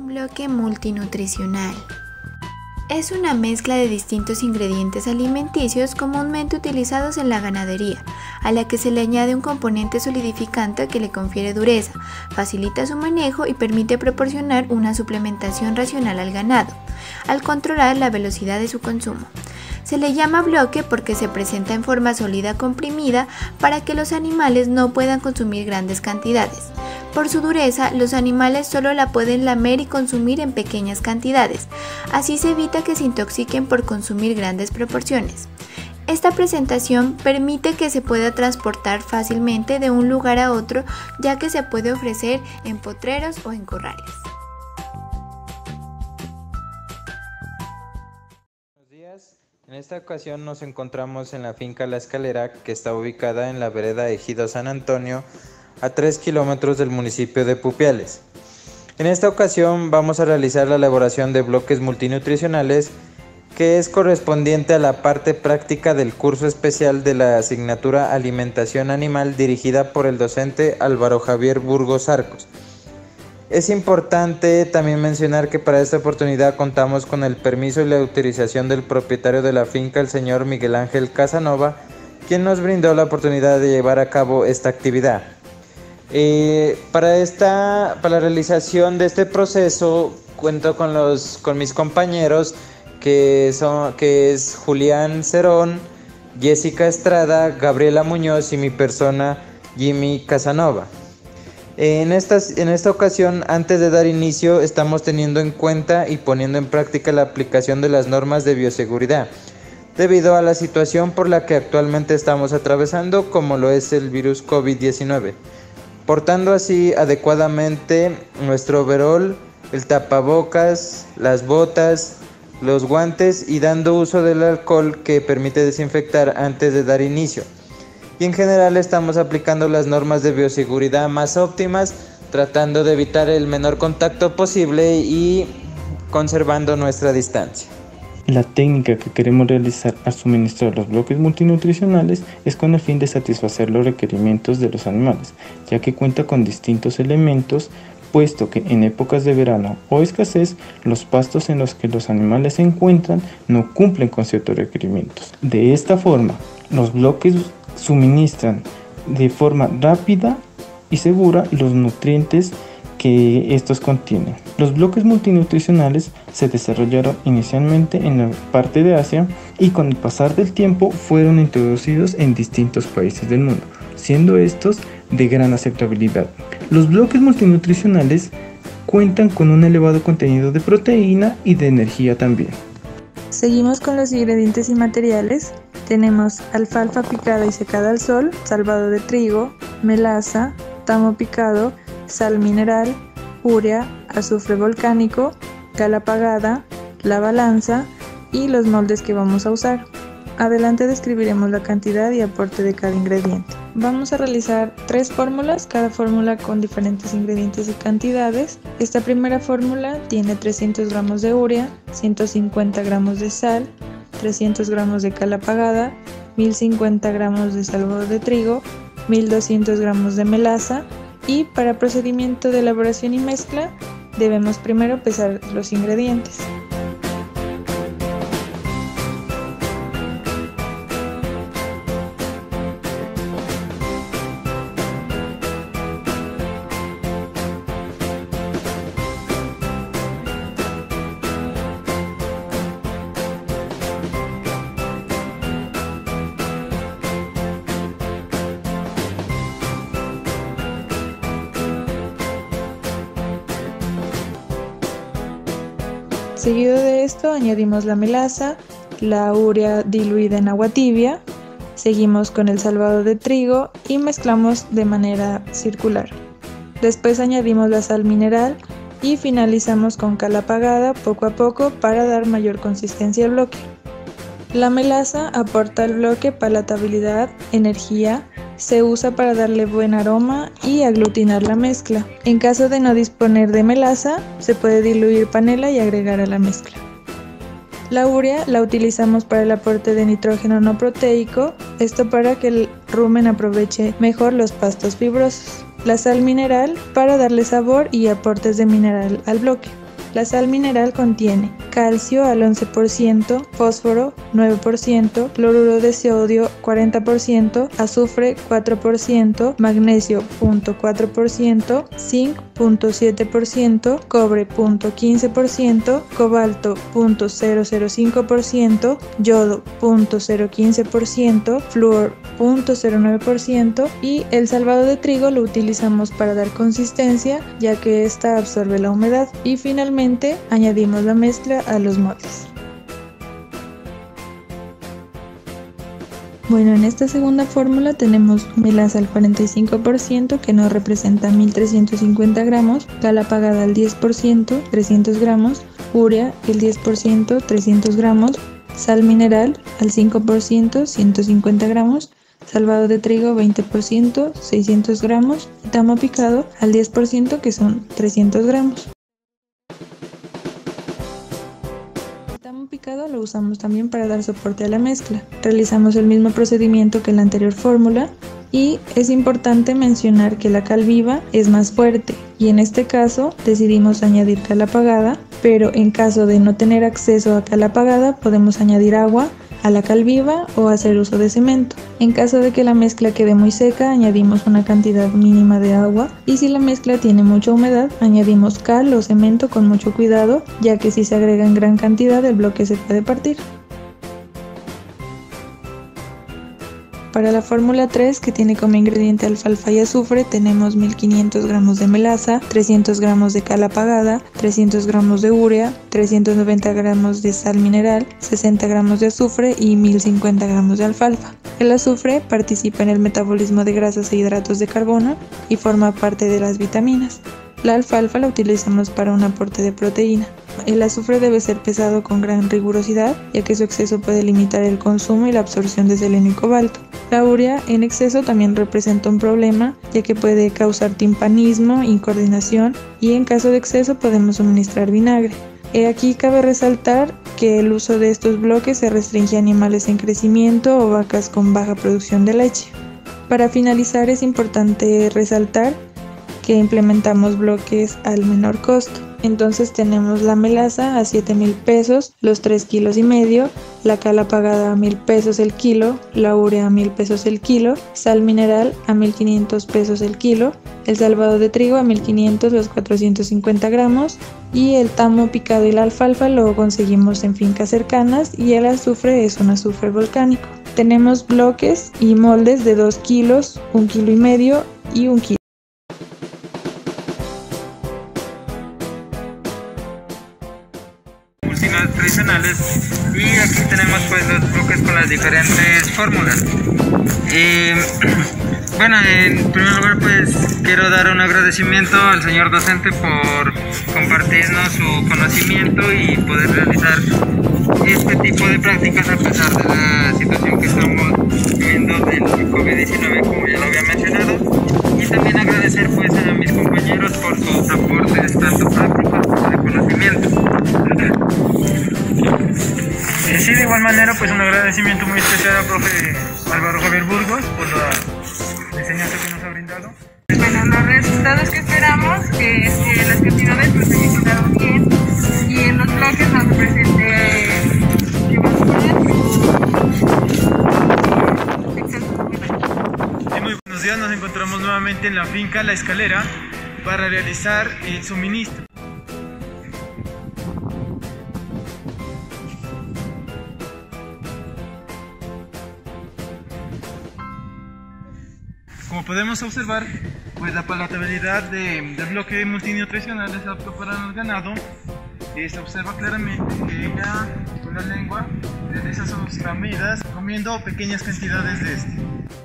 Bloque multinutricional. Es una mezcla de distintos ingredientes alimenticios comúnmente utilizados en la ganadería, a la que se le añade un componente solidificante que le confiere dureza, facilita su manejo y permite proporcionar una suplementación racional al ganado, al controlar la velocidad de su consumo. Se le llama bloque porque se presenta en forma sólida comprimida para que los animales no puedan consumir grandes cantidades. Por su dureza, los animales solo la pueden lamer y consumir en pequeñas cantidades, así se evita que se intoxiquen por consumir grandes proporciones. Esta presentación permite que se pueda transportar fácilmente de un lugar a otro, ya que se puede ofrecer en potreros o en corrales. Buenos días. En esta ocasión nos encontramos en la finca La Escalera, que está ubicada en la vereda Ejido San Antonio, a 3 kilómetros del municipio de Pupiales. En esta ocasión vamos a realizar la elaboración de bloques multinutricionales, que es correspondiente a la parte práctica del curso especial de la asignatura Alimentación Animal dirigida por el docente Álvaro Javier Burgos Arcos. Es importante también mencionar que para esta oportunidad contamos con el permiso y la autorización del propietario de la finca, el señor Miguel Ángel Casanova, quien nos brindó la oportunidad de llevar a cabo esta actividad. Para la realización de este proceso cuento con mis compañeros que es Julián Cerón, Jessica Estrada, Gabriela Muñoz y mi persona Jimmy Casanova. En esta ocasión, antes de dar inicio, estamos teniendo en cuenta y poniendo en práctica la aplicación de las normas de bioseguridad, debido a la situación por la que actualmente estamos atravesando, como lo es el virus COVID-19. Portando así adecuadamente nuestro overol, el tapabocas, las botas, los guantes y dando uso del alcohol que permite desinfectar antes de dar inicio. Y en general estamos aplicando las normas de bioseguridad más óptimas, tratando de evitar el menor contacto posible y conservando nuestra distancia. La técnica que queremos realizar al suministrar los bloques multinutricionales es con el fin de satisfacer los requerimientos de los animales, ya que cuenta con distintos elementos, puesto que en épocas de verano o escasez, los pastos en los que los animales se encuentran no cumplen con ciertos requerimientos. De esta forma, los bloques suministran de forma rápida y segura los nutrientes que estos contienen. Los bloques multinutricionales se desarrollaron inicialmente en la parte de Asia y con el pasar del tiempo fueron introducidos en distintos países del mundo, siendo estos de gran aceptabilidad. Los bloques multinutricionales cuentan con un elevado contenido de proteína y de energía también. Seguimos con los ingredientes y materiales. Tenemos alfalfa picada y secada al sol, salvado de trigo, melaza, tamo picado, sal mineral, urea, azufre volcánico, cal apagada, la balanza y los moldes que vamos a usar. Adelante describiremos la cantidad y aporte de cada ingrediente. Vamos a realizar 3 fórmulas, cada fórmula con diferentes ingredientes y cantidades. Esta primera fórmula tiene 300 gramos de urea, 150 gramos de sal, 300 gramos de cal apagada, 1050 gramos de salvado de trigo, 1200 gramos de melaza. Y para procedimiento de elaboración y mezcla, debemos primero pesar los ingredientes. Seguido de esto añadimos la melaza, la urea diluida en agua tibia, seguimos con el salvado de trigo y mezclamos de manera circular. Después añadimos la sal mineral y finalizamos con cal apagada poco a poco para dar mayor consistencia al bloque. La melaza aporta al bloque palatabilidad, energía, se usa para darle buen aroma y aglutinar la mezcla. En caso de no disponer de melaza, se puede diluir panela y agregar a la mezcla. La urea la utilizamos para el aporte de nitrógeno no proteico, esto para que el rumen aproveche mejor los pastos fibrosos. La sal mineral para darle sabor y aportes de mineral al bloque. La sal mineral contiene calcio al 11%, fósforo 9%, cloruro de sodio 40%, azufre 4%, magnesio 0.4%, zinc 0.7%, cobre 0.15%, cobalto 0.005%, yodo 0.015%, flúor 0.09% y el salvado de trigo lo utilizamos para dar consistencia, ya que ésta absorbe la humedad, y finalmente añadimos la mezcla a los moldes. Bueno, en esta segunda fórmula tenemos melaza al 45%, que nos representa 1350 gramos, cal apagada al 10%, 300 gramos, urea el 10%, 300 gramos, sal mineral al 5%, 150 gramos, salvado de trigo 20%, 600 gramos, y tamo picado al 10%, que son 300 gramos. El tamo picado lo usamos también para dar soporte a la mezcla. Realizamos el mismo procedimiento que en la anterior fórmula, y es importante mencionar que la cal viva es más fuerte, y en este caso decidimos añadir cal apagada, pero en caso de no tener acceso a cal apagada podemos añadir agua a la cal viva o hacer uso de cemento. En caso de que la mezcla quede muy seca, añadimos una cantidad mínima de agua, y si la mezcla tiene mucha humedad, añadimos cal o cemento con mucho cuidado, ya que si se agrega en gran cantidad el bloque se puede partir. Para la fórmula 3, que tiene como ingrediente alfalfa y azufre, tenemos 1500 gramos de melaza, 300 gramos de cal apagada, 300 gramos de urea, 390 gramos de sal mineral, 60 gramos de azufre y 1050 gramos de alfalfa. El azufre participa en el metabolismo de grasas e hidratos de carbono y forma parte de las vitaminas. La alfalfa la utilizamos para un aporte de proteína. El azufre debe ser pesado con gran rigurosidad, ya que su exceso puede limitar el consumo y la absorción de selenio y cobalto. La urea en exceso también representa un problema, ya que puede causar timpanismo, incoordinación, y en caso de exceso podemos suministrar vinagre. Aquí cabe resaltar que el uso de estos bloques se restringe a animales en crecimiento o vacas con baja producción de leche. Para finalizar, es importante resaltar que implementamos bloques al menor costo. Entonces tenemos la melaza a 7,000 pesos, los 3,5 kilos, la cal apagada a 1,000 pesos el kilo, la urea a 1,000 pesos el kilo, sal mineral a 1,500 pesos el kilo, el salvado de trigo a 1,500 los 450 gramos, y el tamo picado y la alfalfa lo conseguimos en fincas cercanas, y el azufre es un azufre volcánico. Tenemos bloques y moldes de 2 kilos, 1,5 kilos y 1 kilo. Tradicionales, y aquí tenemos pues los bloques con las diferentes fórmulas. Bueno, en primer lugar pues quiero dar un agradecimiento al señor docente por compartirnos su conocimiento y poder realizar este tipo de prácticas a pesar de la situación que estamos viviendo del COVID-19, como ya lo había mencionado, y también agradecer pues a mis compañeros por sus aportes tanto prácticos como de conocimiento. Sí, de igual manera, pues un agradecimiento muy especial al profe Álvaro Javier Burgos por la enseñanza que nos ha brindado. Bueno, los resultados que esperamos es que las cantidades pues hayan quedado bien, y en los bloques nos presente que va a Muy buenos días, nos encontramos nuevamente en la finca La Escalera para realizar el suministro. Como podemos observar, pues la palatabilidad del bloque multinutricional es apto para el ganado. Se observa claramente que ella con la lengua realiza sus comidas comiendo pequeñas cantidades de este.